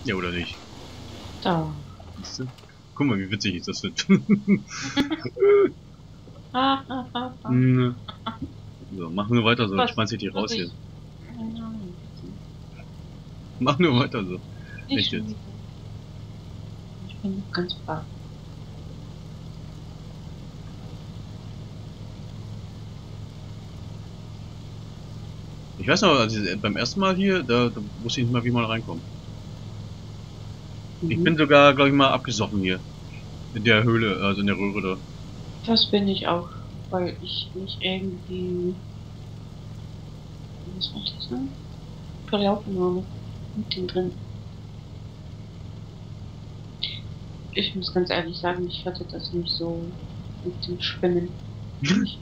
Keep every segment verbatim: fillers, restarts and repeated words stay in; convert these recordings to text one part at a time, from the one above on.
Ja, oder nicht? Da. Siehst du? Guck mal, wie witzig ich das finde. Ah, ah, ah, ah. So, mach nur weiter so, dann Was? schmeiß ich die raus hier. Ich... Nein, Mach nur weiter so. nicht Echt schon jetzt. wieder. Ich bin noch ganz baff. Ich weiß noch, also beim ersten Mal hier, da, da wusste ich nicht mal, wie man reinkommt. Mhm. Ich bin sogar, glaube ich, mal abgesoffen hier. In der Höhle, also in der Röhre da. Das bin ich auch, weil ich mich irgendwie... Was war das denn? Verlaufen habe. Mit dem drin. Ich muss ganz ehrlich sagen, ich hatte das nicht so mit dem Schwimmen. Ich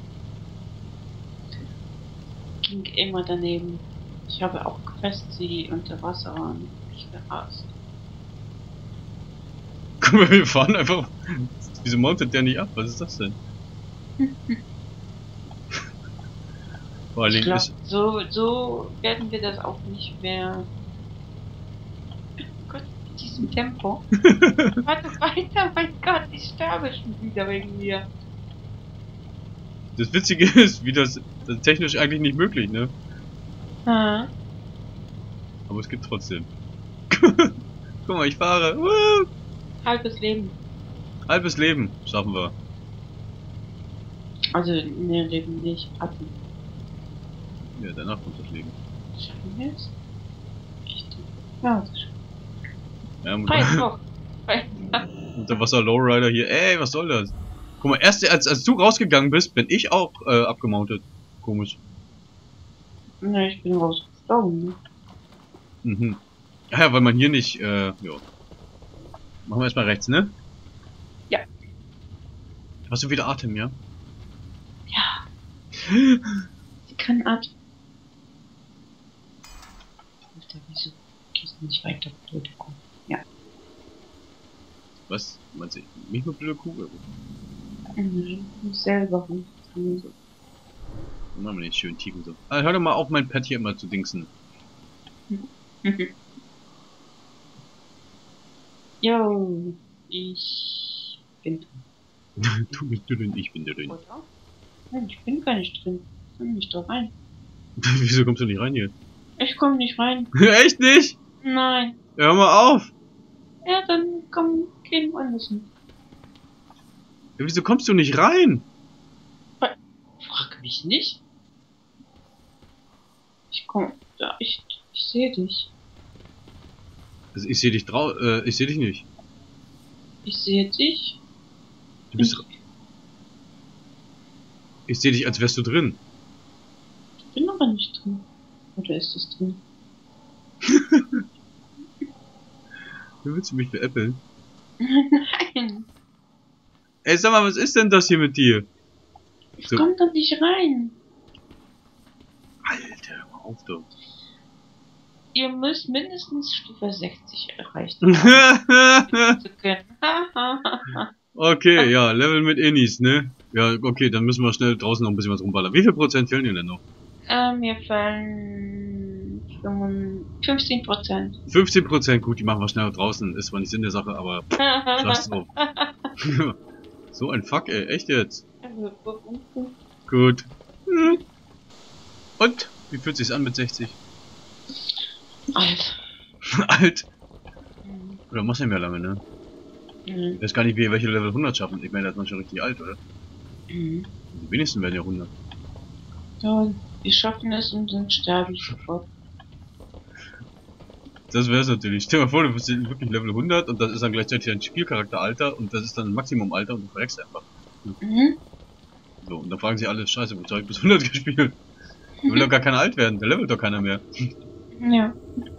ging immer daneben. Ich habe auch gefasst, sie unter Wasser waren. Ich gerast. Guck mal, wir fahren einfach. Wieso mountet der nicht ab? Was ist das denn? Vor allen Ich Dingen glaube, ist. so, so werden wir das auch nicht mehr. Oh Gott, mit diesem Tempo. Warte weiter, mein Gott, ich sterbe schon wieder wegen mir. Das Witzige ist, wie das, das ist technisch eigentlich nicht möglich, ne? Ha. Aber es geht trotzdem. Guck mal, ich fahre. Woo! Halbes Leben. Halbes Leben schaffen wir. Also, ne, Leben nicht. Atem. Ja, danach kommt das Leben. Schaffen wir es? Echt? Ja, das schaffen Ja, wir. Hi, doch. Hi. unter Wasser Lowrider hier. Ey, was soll das? Guck mal, erst als, als du rausgegangen bist, bin ich auch äh, abgemountet. Komisch. Ne, ich bin rausgestorben, ne? Mhm. Ja, weil man hier nicht, äh, ja. Machen wir erstmal rechts, ne? Ja. Hast du wieder Atem, ja? Ja. Ich kann atmen. Alter, wieso gehst du nicht weiter, blöde Kuh? Ja. Was? Meinst du, mich nur blöde Kugel? Mhm. Selber. Also. Dann machen wir nicht schön tief und so. Ah, hör doch mal auf, mein Pad hier immer zu dingsen. Jo, ich bin drin. Du bist drin, ich bin drin. Oder? Nein, ich bin gar nicht drin. Ich komm nicht da rein. Wieso kommst du nicht rein hier? Ich komme nicht rein. Echt nicht? Nein. Hör mal auf! Ja, dann komm, gehen woanders hin. Ja, wieso kommst du nicht rein? Frag mich nicht. Ich komm, da, ich, ich sehe dich. Also ich sehe dich drau äh, ich sehe dich nicht. Ich sehe dich. Du bist. Ich sehe dich, als wärst du drin. Ich bin aber nicht drin. Oder ist es drin? Wie willst du mich veräppeln? Nein. Ey, sag mal, was ist denn das hier mit dir? Ich So. komm doch nicht rein. Alter, hör mal auf, du. Ihr müsst mindestens Stufe sechzig erreicht haben, zu können. Okay, ja, Level mit Innis, ne? Ja, okay, dann müssen wir schnell draußen noch ein bisschen was rumballern. Wie viel Prozent fehlen dir denn noch? äh, mir fallen fünfzehn Prozent. fünfzehn Prozent, gut, die machen wir schnell draußen. Ist zwar nicht Sinn der Sache, aber sag's drauf. So ein Fuck, ey, echt jetzt? Gut. Hm. Und? Wie fühlt sich's an mit sechzig? Alt. Alt? Mhm. Oder machst du nicht mehr lange, ne? Mhm. Ich weiß gar nicht, wie welche Level hundert schaffen. Ich meine, das ist man schon richtig alt, oder? Mhm. Die wenigsten werden ja hundert. Ja, wir schaffen es und dann sterbe ich sofort. Das wär's natürlich. Stell dir mal vor, du bist wirklich Level hundert und das ist dann gleichzeitig dein Spielcharakteralter und das ist dann Maximumalter und du verreckst einfach. Mhm. So, und dann fragen sich alle, scheiße, wozu hab ich bis hundert gespielt? Der will doch gar keiner alt werden, der levelt doch keiner mehr. Ja.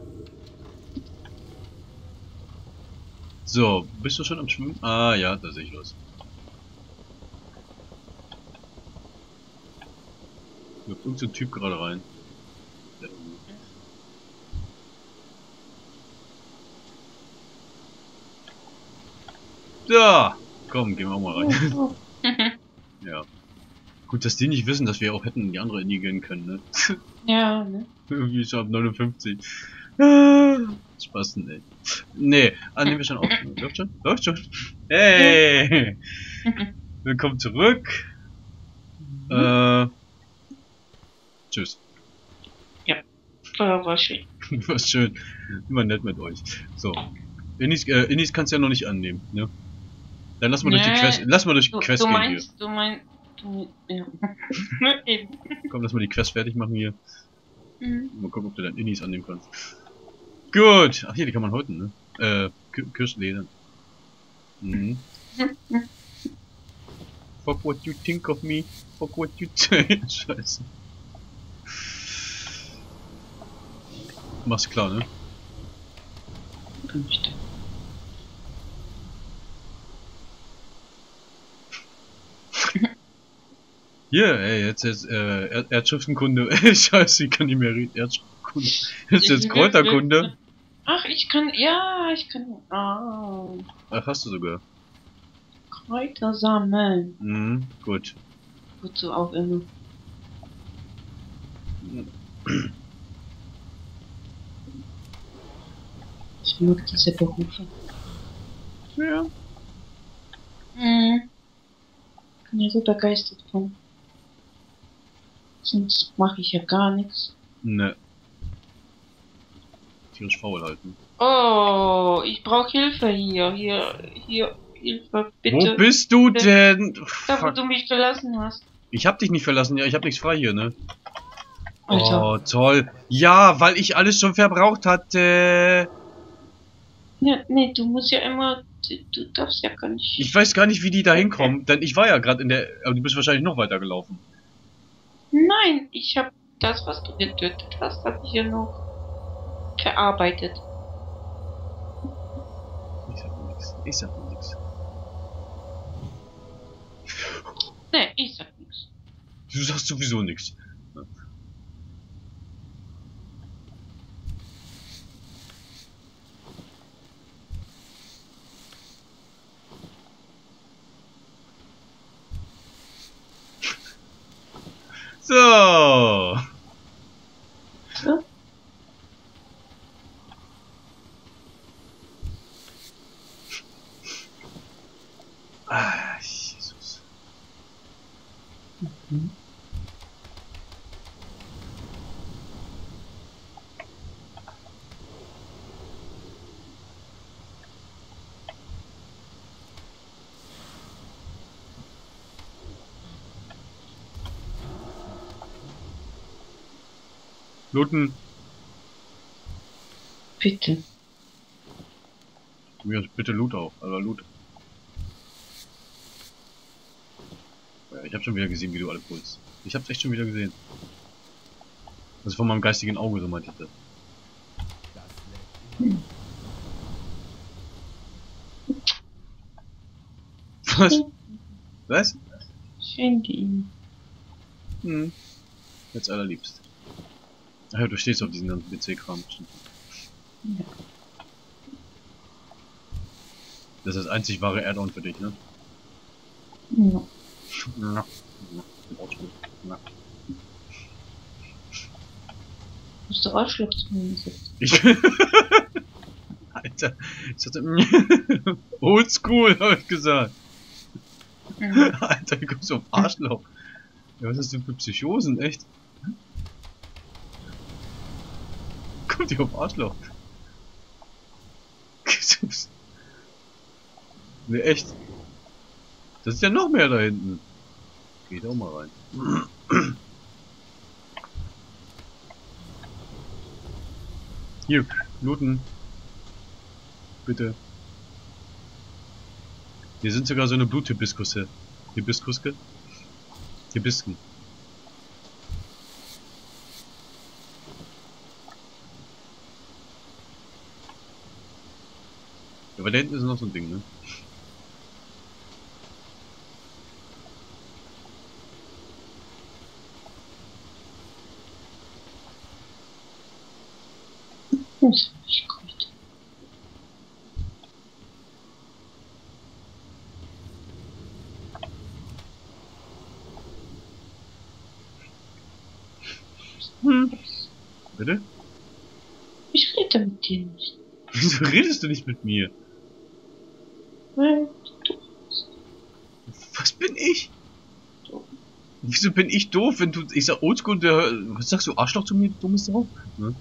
So, bist du schon am Schwimmen? Ah ja, da sehe ich was. Da kommt so ein Typ gerade rein. Ja, komm, gehen wir auch mal rein. Ja. Gut, dass die nicht wissen, dass wir auch hätten in die andere Indie gehen können, ne? Ja, ne? Irgendwie schon ab neunundfünfzig. Ah, Spaß, ey. Nee, ah, nehmen wir schon auf. Läuft schon? Läuft schon? Hey! Willkommen zurück. Äh, tschüss. Ja, war, war schön. War schön. Immer nett mit euch. So. Innis, äh, Innis kannst du ja noch nicht annehmen, ne? Dann lass mal Nee, durch die Quest, lass mal durch die du, Quest du gehen meinst, du meinst, du, ja. Eben. hier. Komm, lass mal die Quest fertig machen hier. Mhm. Mal gucken, ob du dann Innis annehmen kannst. Gut. Ach hier, die kann man häuten, ne? Äh, Kirschleder. Mhm. Fuck what you think of me. Fuck what you say. Scheiße. Mach's klar, ne? Nicht. Hier, ey, jetzt jetzt, äh, Erd Erdschriftenkunde. Scheiße, ich kann nicht mehr reden. Erdschriftenkunde. Jetzt jetzt Kräuterkunde. Ach, ich kann, ja, ich kann, ah, Ach, hast du sogar. Kräuter sammeln. Mhm, gut. Wozu auch immer. Ich mag diese Berufe. Ja. Mhm. Bin ja so begeistert von. Sonst mache ich ja gar nichts. Ne. Tierisch faul halten. Oh, ich brauche Hilfe hier. Hier, hier, Hilfe, bitte. Wo bist du denn? Da, wo Fuck. du mich verlassen hast. Ich hab dich nicht verlassen, ja, ich hab nichts frei hier, ne? Alter. Oh, toll. Ja, weil ich alles schon verbraucht hatte. Ja, nee, du musst ja immer. Du, du darfst ja gar nicht. Ich weiß gar nicht, wie die da hinkommen, denn ich war ja gerade in der... Aber du bist wahrscheinlich noch weiter gelaufen. Nein, ich habe das, was du getötet hast, habe ich ja noch verarbeitet. Ich sag nur nix. Ich sag nur nix. Nee, ich sag nichts. Du sagst sowieso nix. So. So? Ah, Jesus. Mhm. Looten. Bitte. Ja, bitte loot auch. Also loot. Ja, ich hab schon wieder gesehen, wie du alle pulst. Ich hab's echt schon wieder gesehen. Das ist von meinem geistigen Auge, so meinte ich das. Was? Was? Schön die. Hm. Jetzt allerliebst. Ach ja, du stehst auf diesen ganzen P C-Kram. Ja. Das ist das einzig wahre Add-on für dich, ne? Ja. Ja. Ja. Musst du Arschloch zumindest. Ich. Alter. Ich hatte. Oldschool, hab ich gesagt. Mhm. Alter, du kommst auf Arschloch. Ja, was ist denn für Psychosen, echt? Kommt ihr auf Arschloch? Jesus. Ne, echt. Das ist ja noch mehr da hinten. Geht auch mal rein. Hier, looten. Bitte. Hier sind sogar so eine Bluthibiskusse. Hibiskuske? Hibisken. Aber da hinten ist noch so ein Ding, ne? Das ist nicht gut. Hm. Bitte? Ich rede Wieso redest du nicht mit mir? Nein. Was bin ich? Wieso bin ich doof, wenn du... Ich sag Oldschool, der... Was sagst du, Arschloch zu mir, du dummes Sau? Ne?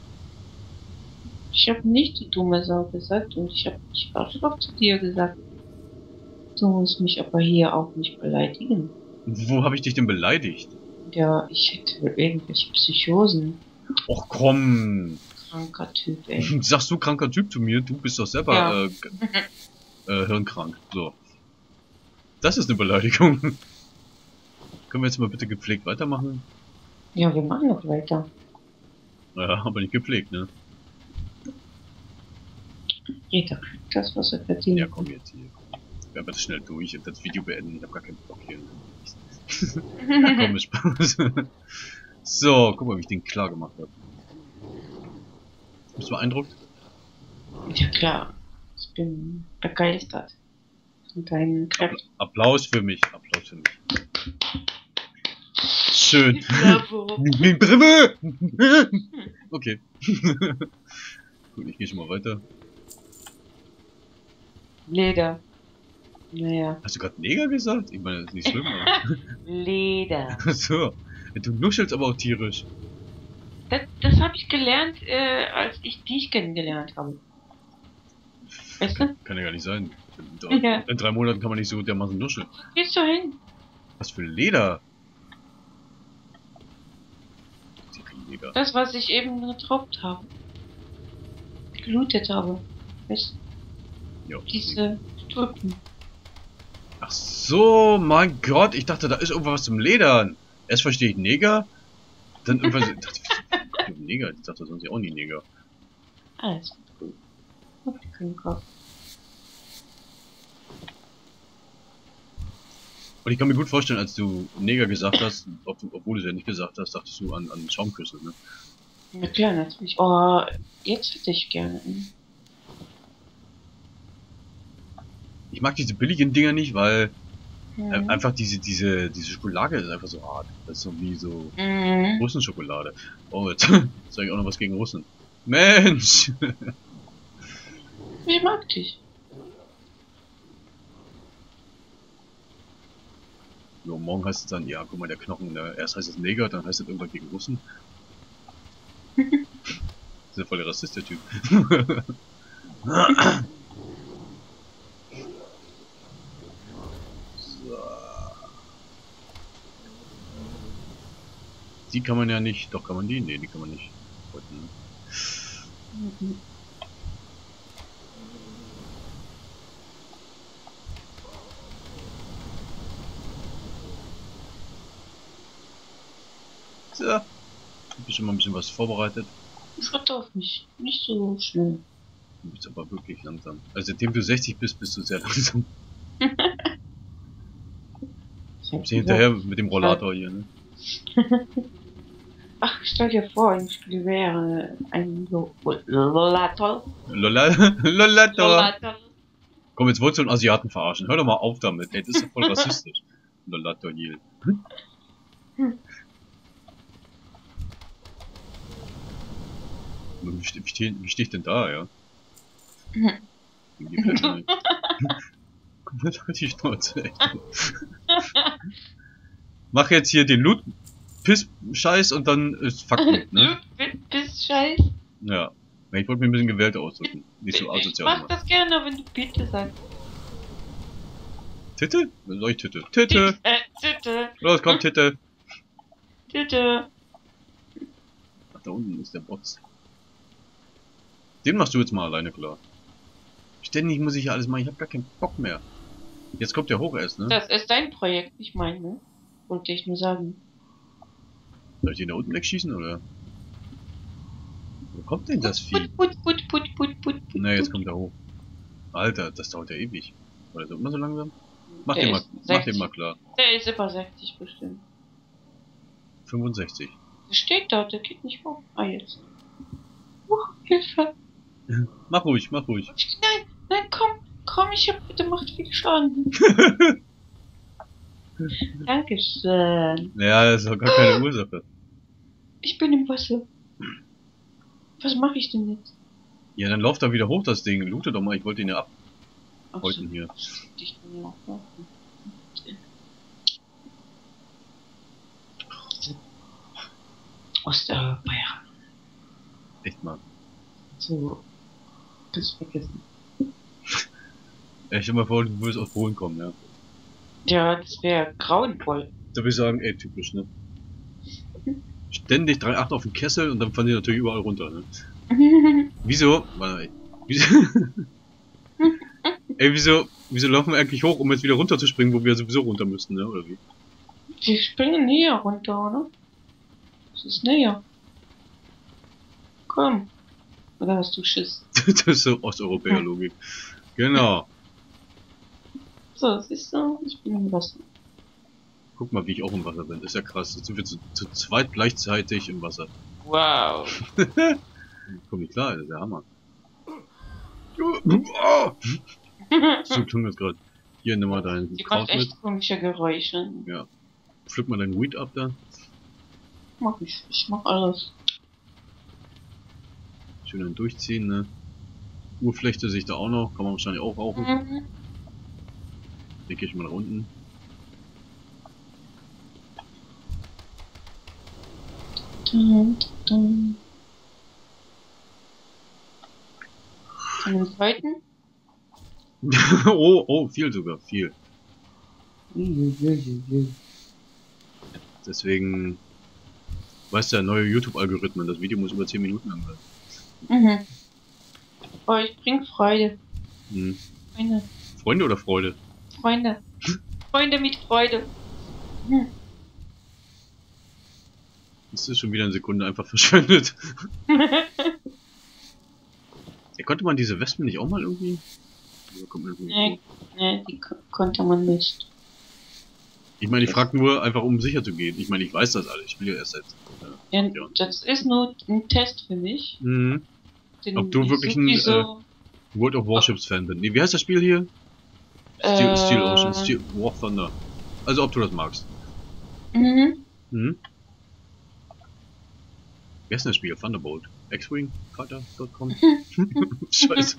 Ich habe nicht die dumme Sau gesagt und ich habe nicht Arschloch zu dir gesagt. Du musst mich aber hier auch nicht beleidigen. Wo habe ich dich denn beleidigt? Ja, ich hätte irgendwelche Psychosen. Och komm. Kranker Typ, ey. Sagst du kranker Typ zu mir? Du bist doch selber Ja. äh, äh, hirnkrank. So. Das ist eine Beleidigung. Können wir jetzt mal bitte gepflegt weitermachen? Ja, wir machen noch weiter. Ja, aber nicht gepflegt, ne? Jeder kriegt das, was er verdient. Ja, komm jetzt hier. Wir haben das schnell durch und das Video beenden. Ich habe gar keinen Bock hier. Ja, komm, ist Spaß. So, guck mal, wie ich den klar gemacht habe. Bist du beeindruckt? Ja klar, ich bin begeistert von deinen Kräften. Applaus für mich, Applaus für mich. Schön. Bravo. Okay. Gut, ich gehe schon mal weiter. Leder. Naja. Hast du gerade Neger gesagt? Ich meine, das ist nicht schlimm, aber... Leder. So. Du nuschelst aber auch tierisch. Das, das habe ich gelernt, äh, als ich dich kennengelernt habe. Weißt du? Kann ja gar nicht sein. In, Ja. in drei Monaten kann man nicht so dermaßen nuscheln. Gehst du hin? Was für Leder? Das ist ja kein Leder. Das, was ich eben getropft habe. Gelootet habe. Weißt du? Ja, Diese Stulpen. ach so, mein Gott, ich dachte, da ist irgendwas zum Ledern. Erst verstehe ich Neger, dann irgendwas... Ich dachte, wieso Neger? Ich dachte sonst ja auch nie Neger. Alles gut. Gut, wir können kaufen. Und ich kann mir gut vorstellen, als du Neger gesagt hast, ob du, obwohl du es ja nicht gesagt hast, dachtest du an, an Schaumküsse, ne? Ja klar, natürlich. Oh, jetzt hätte ich gerne einen. Ich mag diese billigen Dinger nicht, weil äh, Mhm. einfach diese, diese, diese Schokolade ist einfach so hart. Das ist so wie so Mhm. Russenschokolade. Oh, jetzt sage ich auch noch was gegen Russen. Mensch! Ich mag dich. So, morgen heißt es dann, ja, guck mal, der Knochen, ne? Erst heißt es Neger, dann heißt es irgendwann gegen Russen. Das ist ja voll der Rassist, der Typ. So. Die kann man ja nicht, doch kann man die? Ne, die kann man nicht. Mhm. So. Hab ich schon mal ein bisschen was vorbereitet. Schritt auf mich. Nicht so schnell. Du bist aber wirklich langsam. Also seitdem du sechzig bist, bist du sehr langsam. Ich hab Bist du hinterher mit dem Rollator hier, ne? Ach, stell dir vor, im Spiel wäre ein Lo- Rollator. Lola Rollator. Rollator. Komm, jetzt wolltest du einen Asiaten verarschen. Hör doch mal auf damit. Ey, das ist doch voll rassistisch. Rollator hier. Hm. Wie stehe wie steh, wie steh ich denn da, ja? Hm. Die Fläche nicht. Guck mal, da die Schnauze, ey. Mach jetzt hier den Loot Piss Scheiß und dann ist Fuck Loot, ne? Bist scheiß. Ja. Ich wollte mir ein bisschen gewählter ausdrücken. Nicht so Ich asozial. mach immer. das gerne, wenn du bitte sagst. Titte? Was soll ich Titte? Titte! Äh, Titte. Los, komm, Titte! Titte. Ach, da unten ist der Box. Den machst du jetzt mal alleine klar. Ständig muss ich ja alles machen, ich hab gar keinen Bock mehr. Jetzt kommt der hoch erst, ne? Das ist dein Projekt, nicht mein, ne? Wollte ich nur sagen. Soll ich den da unten wegschießen, oder? Wo kommt denn das Vieh? Put, put, put, put, put, put, put. Ne, jetzt kommt er hoch. Alter, das dauert ja ewig. Oder so immer so langsam? Mach Der den mal, ist mach sechzig. den mal klar. Der ist über sechzig bestimmt. fünfundsechzig. Der steht da, der geht nicht hoch. Ah, jetzt. Oh, Hilfe. Mach ruhig, mach ruhig. Nein, nein, komm, komm, ich hab, der macht viel Schaden. Dankeschön. Ja, das ist doch gar keine Ursache. Ich bin im Wasser. Was mache ich denn jetzt? Ja, dann lauft da wieder hoch das Ding. Loote doch mal, ich wollte ihn ja Ach abhäuten so, hier. ich bin ja auch noch. Osteuropa, ja. Echt mal. So, das vergessen. Ja, ich stell mal vor, du würdest aus Polen kommen, ja. Ja, das wäre grauenvoll. Da würde ich sagen, ey, typisch, ne? Ständig drei Komma acht auf den Kessel und dann fallen die natürlich überall runter, ne? Wieso? Warte, wieso? Ey, wieso, wieso laufen wir eigentlich hoch, um jetzt wieder runter zu springen, wo wir sowieso runter müssten, ne? Oder wie? Die springen näher runter, oder? Das ist näher. Komm. Oder hast du Schiss? Das ist so Osteuropäer-Logik. Genau. So, siehst du, ich bin im Wasser. Guck mal, wie ich auch im Wasser bin. Das ist ja krass. Jetzt sind wir zu, zu zweit gleichzeitig im Wasser. Wow. Komm nicht klar, das ist der Hammer. Oh! So klingt das gerade. Hier, nimm mal deinen Die Kraut macht mit. echt komische Geräusche. Ja. Pflück mal deinen Weed ab da. Mach ich. Ich mach alles. Schön dann durchziehen, ne? Urflechte sehe ich da auch noch. Kann man wahrscheinlich auch rauchen. Mhm. Den gehe ich mal nach unten. Dun, dun. Einen zweiten? Oh, oh, viel sogar, viel. Deswegen, weißt du ja, neue YouTube-Algorithmen. Das Video muss über zehn Minuten lang sein. Mhm. Oh, ich bring Freude. Hm. Freunde. Freunde oder Freude? Freunde. Freunde mit Freude. Hm. Das ist schon wieder eine Sekunde einfach verschwendet. Ja, konnte man diese Wespen nicht auch mal irgendwie? Oder kommt mir irgendwie nee, nee, die ko konnte man nicht. Ich meine, ich frage nur einfach, um sicher zu gehen. Ich meine, ich weiß das alles. Ich will ja erst jetzt. Ja, Ja. das ist nur ein Test für mich. Mhm. Den Ob du ich wirklich ein sowieso, äh, World of Warships Fan bist. Nee, wie heißt das Spiel hier? Steel, äh, Steel Ocean, Steel, War Thunder. Also ob du das magst. Mhm. Mhm. Wer ist denn das Spiel? Thunderbolt. X-Wing? Fighter Punkt com? Scheiße.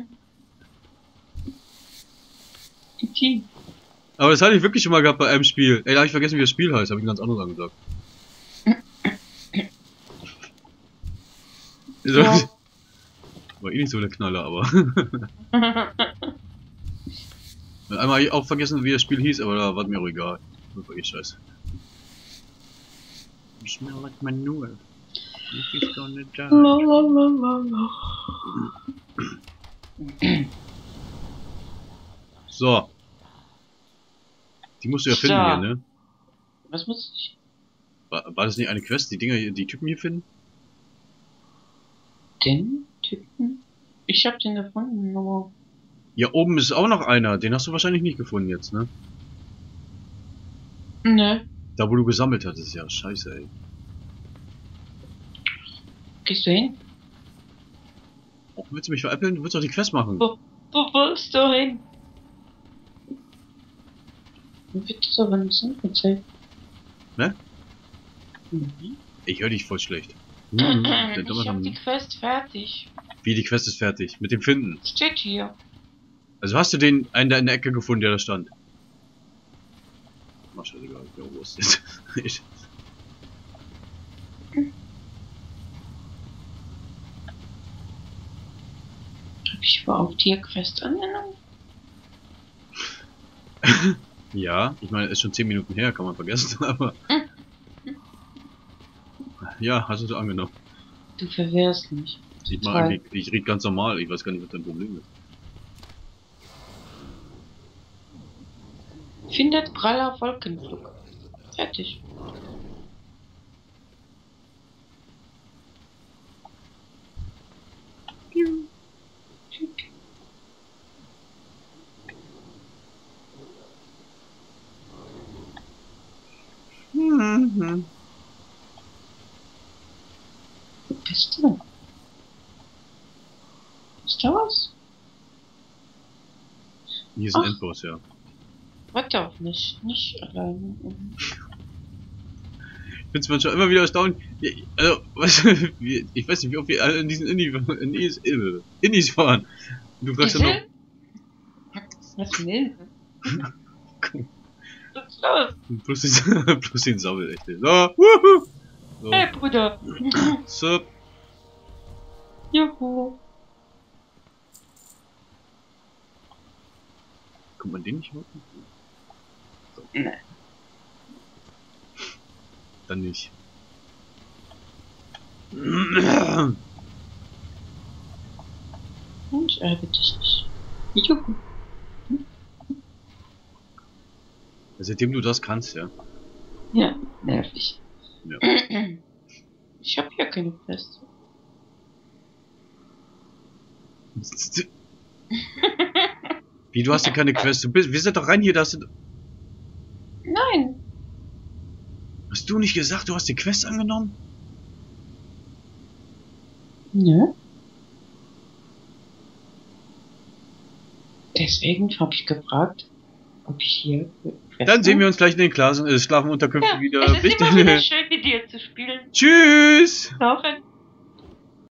Die. Aber das hatte ich wirklich schon mal gehabt bei einem Spiel. Ey, da hab ich vergessen, wie das Spiel heißt. Hab ich ein ganz anderes angesagt. Ja. War eh nicht so der Knaller, aber. Einmal hab ich auch vergessen, wie das Spiel hieß, aber da war mir auch egal. Das war eh scheiße. You smell like manure. It's gonna die. So. Die musst du ja finden So. hier, ne? Was muss ich? War, war das nicht eine Quest, die Dinger hier, die Typen hier finden? Den Typen? Ich hab den gefunden, aber. Ja, oben ist auch noch einer. Den hast du wahrscheinlich nicht gefunden jetzt, ne? Ne. Da, wo du gesammelt hattest. Ja, scheiße, ey. Gehst du hin? Willst du mich veräppeln? Du willst doch die Quest machen. Wo, wo willst du hin? Wie wird das aber nicht angezeigt? Ne? Mhm. Ich höre dich voll schlecht. Mhm. Der Dummer Ich hab haben- die Quest fertig. Wie, die Quest ist fertig? Mit dem Finden. Steht hier. Also hast du den einen da in der Ecke gefunden, der da stand? Mach scheißegal, ja, wo ist das? Ich- Hab ich überhaupt hier Quest angenommen? Ja, ich meine, ist schon zehn Minuten her, kann man vergessen, aber. Ja, hast du so angenommen. Du verwehrst mich. Ich, Toll. mach eigentlich, ich rede ganz normal, ich weiß gar nicht, was dein Problem ist. Findet praller Wolkenflug. Fertig. Mhm. Wo bist du? Ist da was? Hier ist ein Ach. Endboss, ja. Warte auf mich. Nicht alleine. finde es manchmal immer wieder erstaunlich. Also, was, ich weiß nicht, wie oft wir alle in diesen Indies, Indies, Indies fahren. Und du fragst ja noch. Was denn? Was ist los? Plus den, plus den Sammel, echt. So, wuhu! So. Hey, Bruder! So. Juhu! Kommt man den nicht holen? So. Nein. Dann nicht. Und ärgere dich nicht. Juhu! Seitdem du das kannst, ja. Ja, nervig. Ja. Ich hab hier keine Quest. Wie, du hast hier keine Quest? Du bist, wir sind doch rein hier, da hast du... Nein! Hast du nicht gesagt, du hast die Quest angenommen? Nö. Deswegen habe ich gefragt, ob ich hier... Quest Dann sehen wir uns gleich in den Klassen, äh, Schlafenunterkünften ja, wieder. Es ist Bis immer dann. wieder schön, mit dir zu spielen. Tschüss! Noch ein